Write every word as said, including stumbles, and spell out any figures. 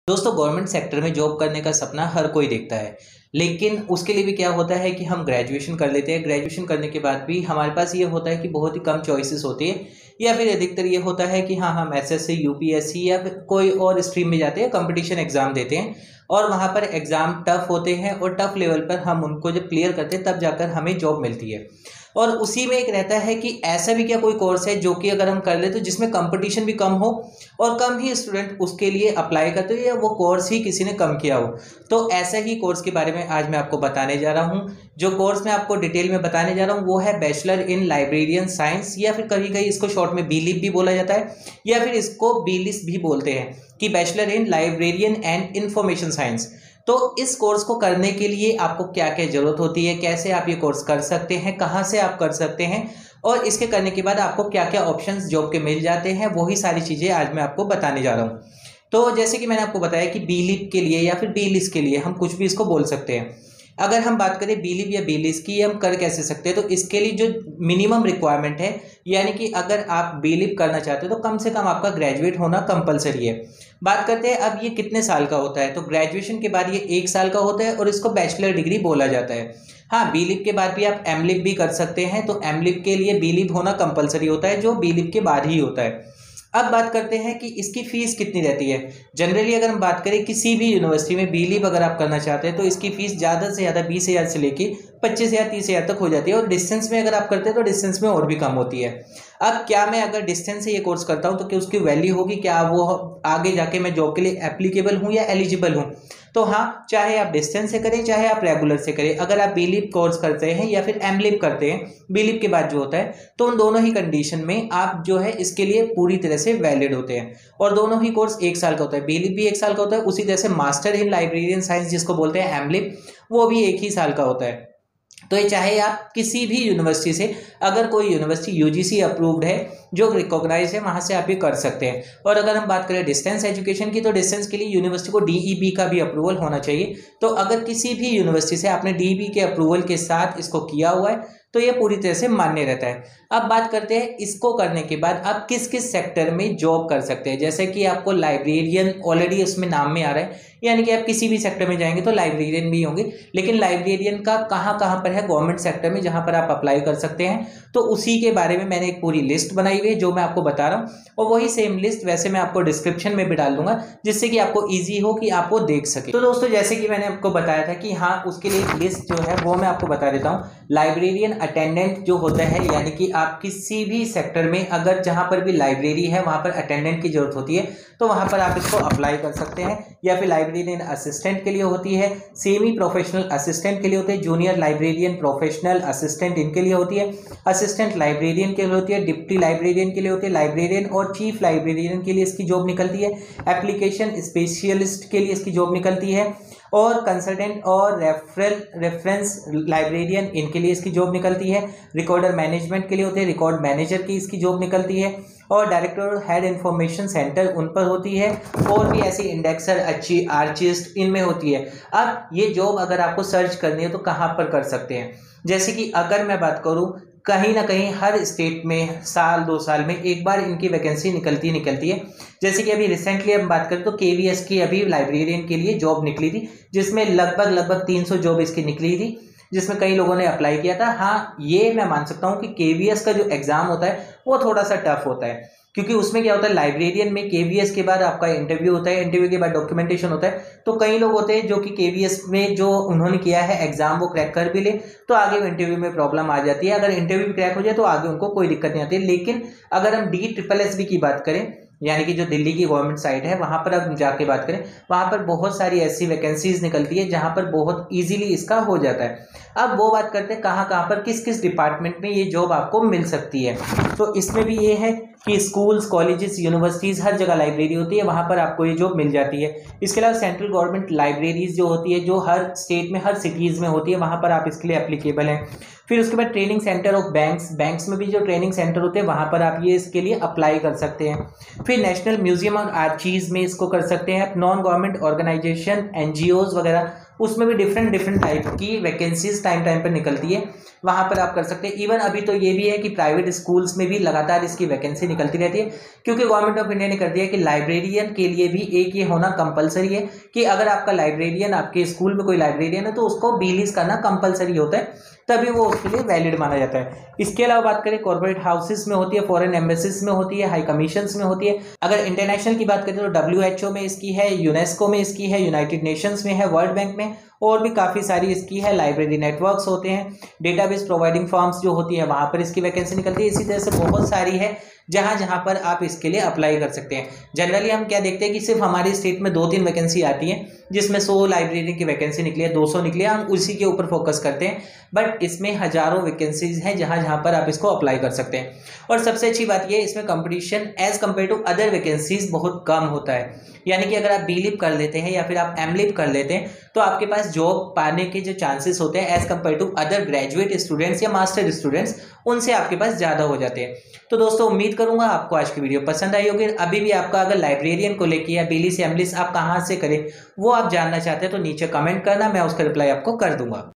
दोस्तों government sector में job करने का सपना हर कोई देखता है। लेकिन उसके लिए भी क्या होता है कि हम ग्रेजुएशन कर लेते हैं। ग्रेजुएशन करने के बाद भी हमारे पास ये होता है कि बहुत ही कम चॉइसेस होती है, या फिर अधिकतर ये होता है कि हाँ हम एसएससी, यूपीएससी या फिर कोई और स्ट्रीम में जाते हैं, कंपटीशन एग्जाम देते हैं और वहाँ पर एग्जाम टफ होते हैं और टफ लेवल पर हम उनको जब क्लियर करते हैं तब जाकर हमें जॉब मिलती है। और उसी में एक रहता है कि ऐसा भी क्या कोई कोर्स है जो कि अगर हम कर ले तो जिसमें कंपटीशन भी कम हो और कम ही स्टूडेंट उसके लिए अप्लाई करते हो या वो कोर्स ही किसी ने कम किया हो। तो ऐसा ही कोर्स के बारे में आज मैं आपको बताने जा रहा हूँ। जो कोर्स मैं आपको डिटेल में बताने जा रहा हूँ वो है बैचलर इन लाइब्रेरियन साइंस, या फिर कभी कभी इसको शॉर्ट में बीलिप भी बोला जाता है, या फिर इसको बीलिस भी बोलते हैं कि bachelor in librarian and information science. तो इस कोर्स को करने के लिए आपको क्या क्या जरूरत होती है, कैसे आप ये कोर्स कर सकते हैं, कहाँ से आप कर सकते हैं, और इसके करने के बाद आपको क्या क्या ऑप्शंस जॉब के मिल जाते हैं, वही सारी चीज़ें आज मैं आपको बताने जा रहा हूँ। तो जैसे कि मैंने आपको बताया कि बीलिप के लिए या फिर बीलिस के लिए हम कुछ भी इसको बोल सकते हैं। अगर हम बात करें बीलिप या बीलिस की, हम कर कैसे सकते हैं, तो इसके लिए जो मिनिमम रिक्वायरमेंट है, यानी कि अगर आप बीलिप करना चाहते हो तो कम से कम आपका ग्रेजुएट होना कंपलसरी है। बात करते हैं अब ये कितने साल का होता है, तो ग्रेजुएशन के बाद ये एक साल का होता है और इसको बैचलर डिग्री बोला जाता है। हाँ, बीलिप के बाद भी आप एमलिप भी कर सकते हैं, तो एमलिप के लिए बीलिप होना कंपलसरी होता है जो बीलिप के बाद ही होता है। अब बात करते हैं कि इसकी फीस कितनी रहती है। जनरली अगर हम बात करें किसी भी यूनिवर्सिटी में बीलिप अगर आप करना चाहते हैं तो इसकी फीस ज़्यादा से ज़्यादा बीस हज़ार से लेके पच्चीस हज़ार तीस हज़ार तक हो जाती है, और डिस्टेंस में अगर आप करते हैं तो डिस्टेंस में और भी कम होती है। अब क्या मैं अगर डिस्टेंस से ये कोर्स करता हूँ तो क्या उसकी वैल्यू होगी, क्या वो आगे जाके मैं जॉब के लिए एप्लीकेबल हूँ या एलिजिबल हूँ? तो हाँ, चाहे आप डिस्टेंस से करें चाहे आप रेगुलर से करें, अगर आप बीलिप कोर्स करते हैं या फिर एमलिप करते हैं, बीलिप के बाद जो होता है, तो उन दोनों ही कंडीशन में आप जो है इसके लिए पूरी तरह से वैलिड होते हैं। और दोनों ही कोर्स एक साल का होता है, बीलिप भी एक साल का होता है, उसी तरह से मास्टर इन लाइब्रेरियन साइंस जिसको बोलते हैं एमलिप, वो भी एक ही साल का होता है। तो ये चाहे आप किसी भी यूनिवर्सिटी से, अगर कोई यूनिवर्सिटी यूजीसी अप्रूव्ड है जो रिकॉग्नाइज है, वहाँ से आप ये कर सकते हैं। और अगर हम बात करें डिस्टेंस एजुकेशन की, तो डिस्टेंस के लिए यूनिवर्सिटी को डीईबी का भी अप्रूवल होना चाहिए। तो अगर किसी भी यूनिवर्सिटी से आपने डीईबी के अप्रूवल के साथ इसको किया हुआ है तो ये पूरी तरह से मान्य रहता है। अब बात करते हैं इसको करने के बाद आप किस किस सेक्टर में जॉब कर सकते हैं। जैसे कि आपको लाइब्रेरियन ऑलरेडी उसमें नाम में आ रहा है, यानी कि आप किसी भी सेक्टर में जाएंगे तो लाइब्रेरियन भी होंगे, लेकिन लाइब्रेरियन का कहाँ कहाँ पर है गवर्नमेंट सेक्टर में जहाँ पर आप अप्लाई कर सकते हैं, तो उसी के बारे में मैंने एक पूरी लिस्ट बनाई हुई है जो मैं आपको बता रहा हूँ। और वही सेम लिस्ट वैसे मैं आपको डिस्क्रिप्शन में भी डाल दूंगा जिससे कि आपको ईजी हो कि आप वो देख सके। तो दोस्तों जैसे कि मैंने आपको बताया था कि हाँ, उसके लिए एक लिस्ट जो है वो मैं आपको बता देता हूँ। लाइब्रेरियन अटेंडेंट जो होता है, यानी कि आप किसी भी सेक्टर में अगर जहाँ पर भी लाइब्रेरी है वहाँ पर अटेंडेंट की जरूरत होती है तो वहाँ पर आप इसको अप्लाई कर सकते हैं। या फिर लाइब्रेरियन असिस्टेंट के लिए होती है, सेमी प्रोफेशनल असिस्टेंट के लिए होते हैं, जूनियर लाइब्रेरियन, प्रोफेशनल असिस्टेंट इनके लिए होती है, असिस्टेंट लाइब्रेरियन के लिए होती है, डिप्टी लाइब्रेरियन के लिए होती है, लाइब्रेरियन और चीफ लाइब्रेरियन के लिए इसकी जॉब निकलती है, एप्लीकेशन स्पेशलिस्ट के लिए इसकी जॉब निकलती है, और कंसल्टेंट और रेफरल रेफरेंस लाइब्रेरियन इनके लिए इसकी जॉब निकलती है, रिकॉर्डर मैनेजमेंट के लिए होते हैं, रिकॉर्ड मैनेजर की इसकी जॉब निकलती है, और डायरेक्टर हेड इंफॉर्मेशन सेंटर उन पर होती है, और भी ऐसी इंडेक्सर, अच्छी आर्चिस्ट इनमें होती है। अब ये जॉब अगर आपको सर्च करनी है तो कहाँ पर कर सकते हैं। जैसे कि अगर मैं बात करूँ, कहीं ना कहीं हर स्टेट में साल दो साल में एक बार इनकी वैकेंसी निकलती निकलती है। जैसे कि अभी रिसेंटली हम बात करें तो केवीएस की अभी लाइब्रेरियन के लिए जॉब निकली थी, जिसमें लगभग लगभग तीन सौ जॉब इसकी निकली थी, जिसमें कई लोगों ने अप्लाई किया था। हाँ, ये मैं मान सकता हूँ कि केवीएस का जो एग्जाम होता है वो थोड़ा सा टफ होता है, क्योंकि उसमें क्या होता है, लाइब्रेरियन में केवीएस के बाद आपका इंटरव्यू होता है, इंटरव्यू के बाद डॉक्यूमेंटेशन होता है। तो कई लोग होते हैं जो कि केवीएस में जो उन्होंने किया है एग्जाम वो क्रैक कर भी ले तो आगे इंटरव्यू में प्रॉब्लम आ जाती है। अगर इंटरव्यू भी क्रैक हो जाए तो आगे उनको कोई दिक्कत नहीं आती है। लेकिन अगर हम डी ट्रिपल एस बी की बात करें, यानी कि जो दिल्ली की गवर्नमेंट साइट है, वहां पर अब जाके बात करें, वहां पर बहुत सारी ऐसी वैकेंसीज निकलती है जहां पर बहुत इजीली इसका हो जाता है। अब वो बात करते हैं कहाँ कहाँ पर किस किस डिपार्टमेंट में ये जॉब आपको मिल सकती है। तो इसमें भी ये है कि स्कूल्स, कॉलेजेस, यूनिवर्सिटीज़, हर जगह लाइब्रेरी होती है, वहाँ पर आपको ये जॉब मिल जाती है। इसके अलावा सेंट्रल गवर्नमेंट लाइब्रेरीज जो होती है, जो हर स्टेट में हर सिटीज़ में होती है, वहाँ पर आप इसके लिए एप्लीकेबल हैं। फिर उसके बाद training centre of banks, banks में भी जो ट्रेनिंग सेंटर होते हैं वहाँ पर आप ये इसके लिए अप्लाई कर सकते हैं। फिर नेशनल म्यूजियम और आर्चीज में इसको कर सकते हैं। नॉन गवर्नमेंट ऑर्गेनाइजेशन, एनजीओज वगैरह उसमें भी डिफरेंट डिफरेंट टाइप की वैकेंसीज टाइम टाइम पर निकलती है, वहाँ पर आप कर सकते हैं। इवन अभी तो ये भी है कि प्राइवेट स्कूल्स में भी लगातार इसकी वैकेंसी निकलती रहती है, क्योंकि गवर्नमेंट ऑफ इंडिया ने कर दिया है कि लाइब्रेरियन के लिए भी एक ये होना कंपलसरी है कि अगर आपका लाइब्रेरियन, आपके स्कूल में कोई लाइब्रेरियन है तो उसको बीलीज करना कंपलसरी होता है, तभी वो उसके लिए वैलिड माना जाता है। इसके अलावा बात करें कॉर्पोरेट हाउसेस में होती है, फॉरेन एम्बेसीज में होती है, हाई कमीशंस में होती है। अगर इंटरनेशनल की बात करें तो डब्ल्यू एच ओ में इसकी है, यूनेस्को में इसकी है, यूनाइटेड नेशंस में है, वर्ल्ड बैंक में और भी काफ़ी सारी इसकी है। लाइब्रेरी नेटवर्क्स होते हैं, डेटाबेस प्रोवाइडिंग फर्म्स जो होती है वहाँ पर इसकी वैकेंसी निकलती है। इसी तरह से बहुत सारी है जहाँ जहाँ पर आप इसके लिए अप्लाई कर सकते हैं। जनरली हम क्या देखते हैं कि सिर्फ हमारे स्टेट में दो तीन वैकेंसी आती है, जिसमें सौ लाइब्रेरी की वैकेंसी निकली है, दो सौ निकली है, हम उसी के ऊपर फोकस करते हैं। बट इसमें हजारों वैकेंसीज हैं जहाँ जहाँ पर आप इसको अप्लाई कर सकते हैं। और सबसे अच्छी बात यह है इसमें competition as compare to other vacancies बहुत कम होता है। यानी कि अगर आप बी लिप कर लेते हैं या फिर आप एम लिप कर लेते हैं तो आपके पास जॉब पाने के जो चांसेस होते हैं as compare to other graduate students या मास्टर स्टूडेंट्स, उनसे आपके पास ज़्यादा हो जाते हैं। तो दोस्तों उम्मीद करूंगा आपको आज की वीडियो पसंद आई होगी। अभी भी आपका अगर लाइब्रेरियन को लेके या बीलीस एमलिस आप कहाँ से करें वो आप जानना चाहते हैं तो नीचे कमेंट करना, मैं उसका रिप्लाई आपको कर दूंगा।